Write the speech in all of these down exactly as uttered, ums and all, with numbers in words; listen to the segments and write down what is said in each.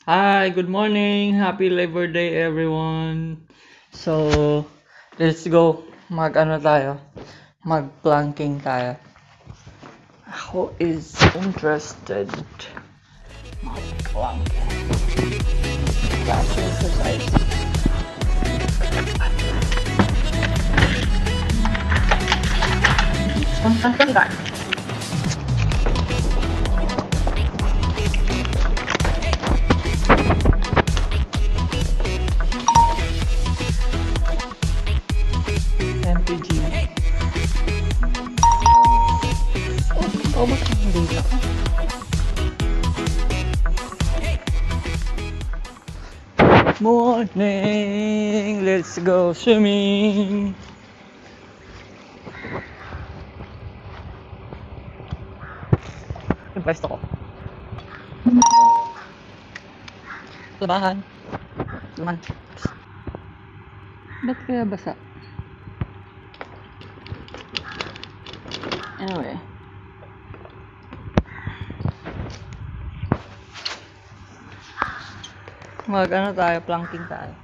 Hi, good morning. Happy Labor Day, everyone. So, let's go. Mag ano tayo? Mag-planking tayo. Who is interested? Mag-planking. That's exercise. Planking ka. M P G. Oh, ba't ang data ko? Morning! Let's go swimming! Yung pwesto ko. Labahan. Laman. Ba't kaya basa? Anyway. Mag ano tayo, planking tayo.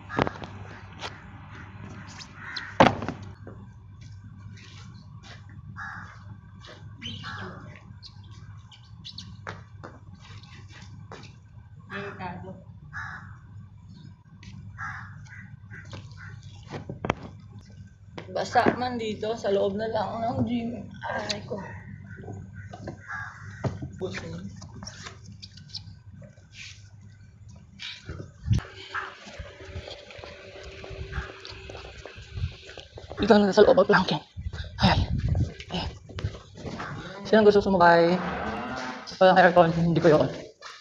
Basa man dito, sa loob na lang ng gym. Ay ko. Puso. Dito na sa loob ang planking. Ay, ay. Sino gusto sumakay? Walang aircon, hindi ko yun.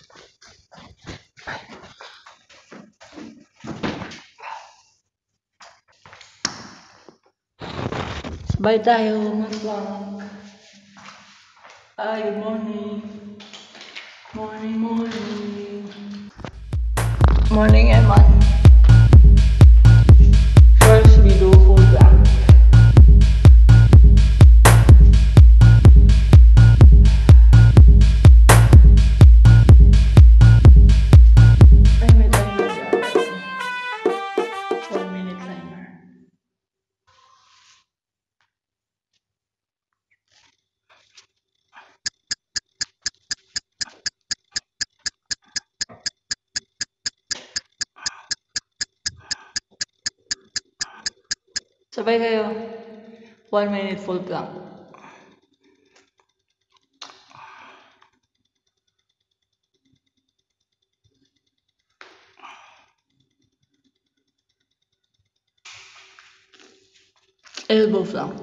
Sabay tayo, mag-plank. Ay, good morning. Morning, morning. Morning, Eman. First, we do full plank. Ay, may timer dyan. One minute timer. Sabay kayo. One minute full plank. Elbow plank.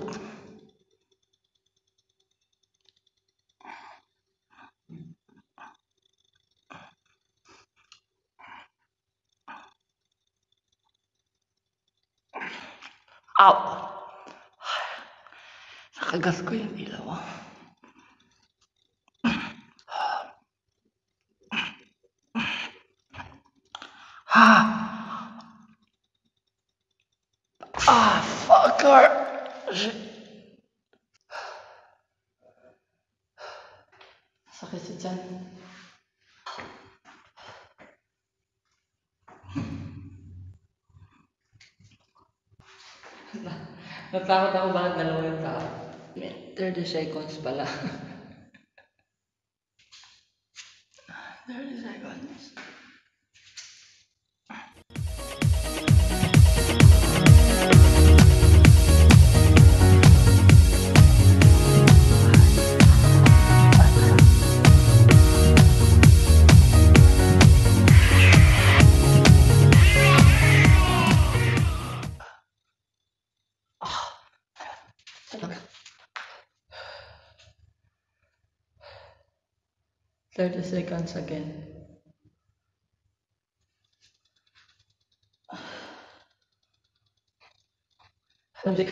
Ow! Nakagas ko yung ilaw. Ha! Ah, fucker! Sakit sa tiyan. Natakot ako bakit dalawa yung tao. thirty seconds pala. thirty seconds. thirty seconds again. Hindi.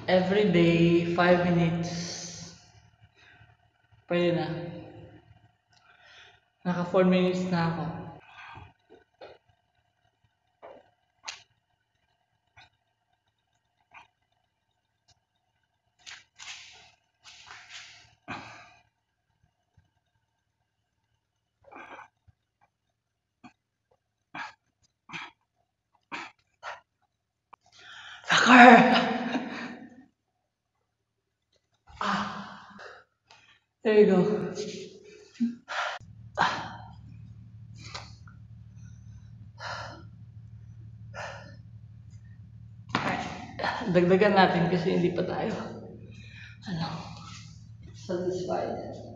Every day, five minutes. Pwede na. Naka four minutes na ako. Sucker! There you go. Dagdagan natin kasi hindi pa tayo ano, satisfied.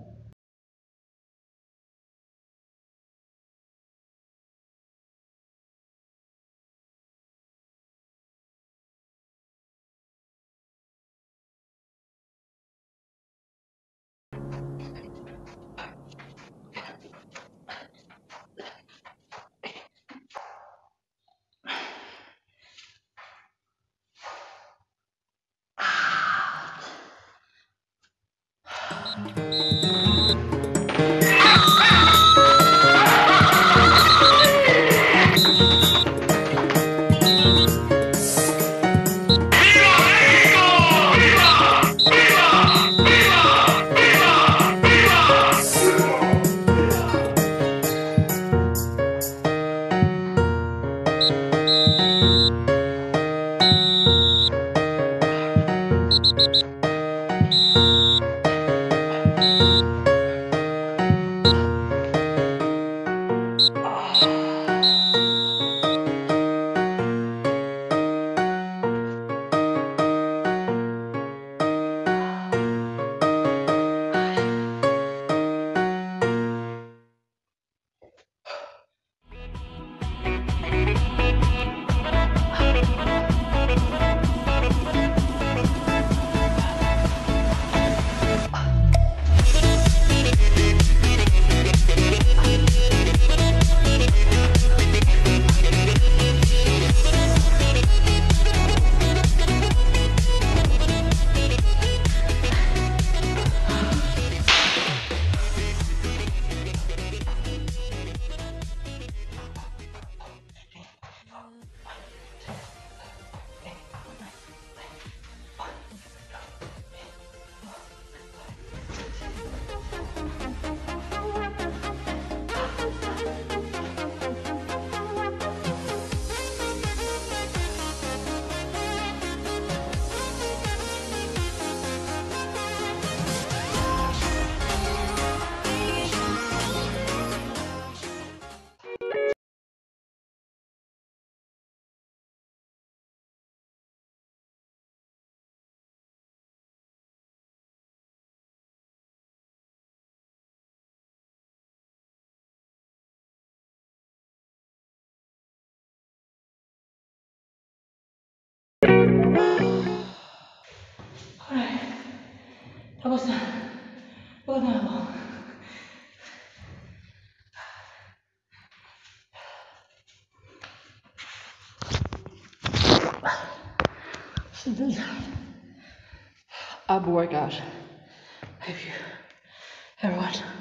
Alright. Tapos na. Pagod na ako. Ab workout. Have you ever watched